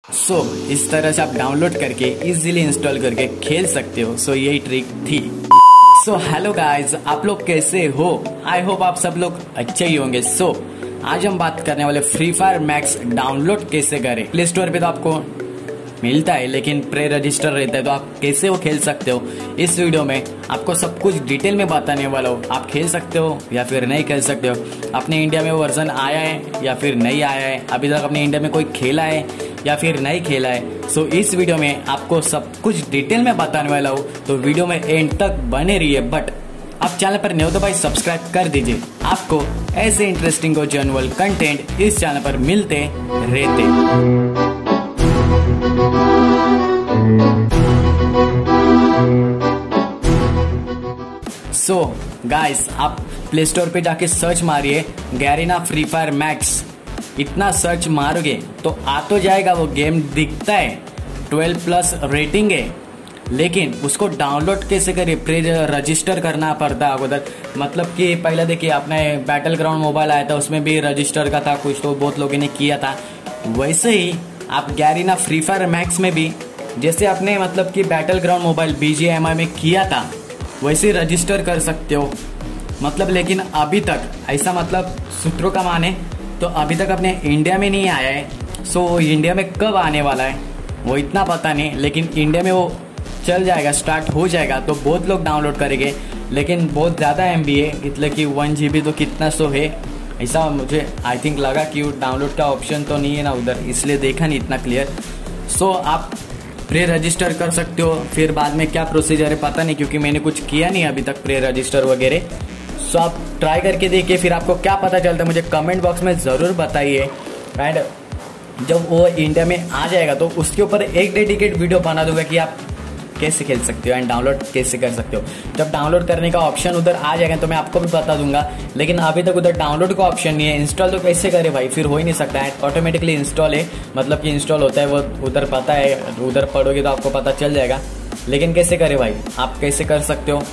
इस तरह से आप डाउनलोड करके इजीली इंस्टॉल करके खेल सकते हो। यही ट्रिक थी। हेलो गाइस, आप लोग कैसे हो? आई होप आप सब लोग अच्छे ही होंगे। आज हम बात करने वाले फ्री फायर मैक्स डाउनलोड कैसे करें। प्ले स्टोर पे तो आपको मिलता है, लेकिन प्री रजिस्टर रहता है, तो आप कैसे वो खेल सकते हो। इस वीडियो में आपको सब कुछ डिटेल में बताने वाला हूँ। आप खेल सकते हो या फिर नहीं खेल सकते हो। अपने इंडिया में वो वर्जन आया है या फिर नहीं आया है, अभी तक अपने इंडिया में कोई खेला है या फिर नहीं खेला है। इस वीडियो में आपको सब कुछ डिटेल में बताने वाला हूँ, तो वीडियो में एंड तक बने रहिए। बट आप चैनल पर नए हो तो भाई सब्सक्राइब कर दीजिए। आपको ऐसे इंटरेस्टिंग और जनरल कंटेंट इस चैनल पर मिलते रहते। गाइस, आप प्ले स्टोर पे जाके सर्च मारिए गैरीना फ्री फायर मैक्स। इतना सर्च मारोगे तो आ तो जाएगा, वो गेम दिखता है, 12+ रेटिंग है, लेकिन उसको डाउनलोड कैसे करिए? प्री रजिस्टर करना पड़ता है उधर। मतलब कि पहले देखिए, अपने बैटल ग्राउंड मोबाइल आया था, उसमें भी रजिस्टर का था कुछ, तो बहुत लोगों ने किया था। वैसे ही आप गैरीना फ्री फायर मैक्स में भी जैसे आपने मतलब कि बैटल ग्राउंड मोबाइल BGMI में किया था, वैसे रजिस्टर कर सकते हो। मतलब लेकिन अभी तक ऐसा, मतलब सूत्रों का माने तो अभी तक अपने इंडिया में नहीं आया है। इंडिया में कब आने वाला है वो इतना पता नहीं, लेकिन इंडिया में वो चल जाएगा, स्टार्ट हो जाएगा, तो बहुत लोग डाउनलोड करेंगे। लेकिन बहुत ज़्यादा MB है, मतलब कि 1 GB तो कितना है, ऐसा मुझे आई थिंक लगा कि वो डाउनलोड का ऑप्शन तो नहीं है ना उधर, इसलिए देखा नहीं इतना क्लियर। आप प्री रजिस्टर कर सकते हो। फिर बाद में क्या प्रोसीजर है पता नहीं, क्योंकि मैंने कुछ किया नहीं अभी तक प्री रजिस्टर वगैरह। आप ट्राई करके देखिए, फिर आपको क्या पता चलता है मुझे कमेंट बॉक्स में ज़रूर बताइए। एंड जब वो इंडिया में आ जाएगा तो उसके ऊपर एक डेडिकेट वीडियो बना दूंगा कि आप कैसे खेल सकते हो एंड डाउनलोड कैसे कर सकते हो। जब डाउनलोड करने का ऑप्शन उधर आ जाएगा तो मैं आपको भी बता दूंगा, लेकिन अभी तक उधर डाउनलोड का ऑप्शन नहीं है। इंस्टॉल तो कैसे करे भाई, फिर हो ही नहीं सकता है। ऑटोमेटिकली इंस्टॉल है, मतलब कि इंस्टॉल होता है, वो उधर पता है, उधर पढ़ोगे तो आपको पता चल जाएगा। लेकिन कैसे करे भाई, आप कैसे कर सकते हो?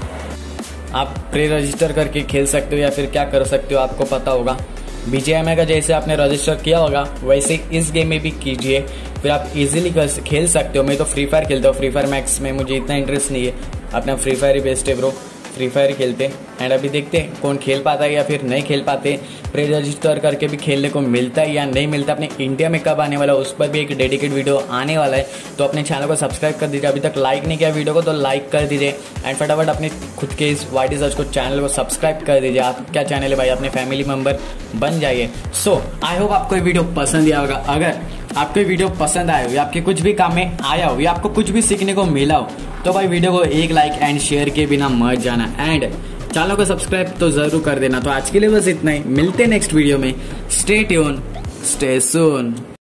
आप प्री रजिस्टर करके खेल सकते हो या फिर क्या कर सकते हो, आपको पता होगा। BGMI का जैसे आपने रजिस्टर किया होगा वैसे इस गेम में भी कीजिए, फिर आप इजीली खेल सकते हो। मैं तो फ्री फायर खेलता हूँ, फ्री फायर मैक्स में मुझे इतना इंटरेस्ट नहीं है, अपना फ्री फायर ही बेस्ट है ब्रो, फ्री फायर खेलते। एंड अभी देखते हैं कौन खेल पाता है या फिर नहीं खेल पाते। प्री रजिस्टर करके भी खेलने को मिलता है या नहीं मिलता, अपने इंडिया में कब आने वाला है उस पर भी एक डेडिकेट वीडियो आने वाला है। तो अपने चैनल को सब्सक्राइब कर दीजिए, अभी तक लाइक नहीं किया वीडियो को तो लाइक कर दीजिए। एंड फटाफट अपने खुद के इस YT सर्च को चैनल को सब्सक्राइब कर दीजिए। आप क्या चैनल है भाई, अपने फैमिली मेंबर बन जाइए। आई होप आपको वीडियो पसंद आया होगा। अगर आपको वीडियो पसंद आया हो या आपके कुछ भी काम में आया हो या आपको कुछ भी सीखने को मिला हो, तो भाई वीडियो को एक लाइक एंड शेयर के बिना मत जाना। एंड चैनल को सब्सक्राइब तो जरूर कर देना। तो आज के लिए बस इतना ही, मिलते हैं नेक्स्ट वीडियो में। स्टे ट्यून, स्टे सून।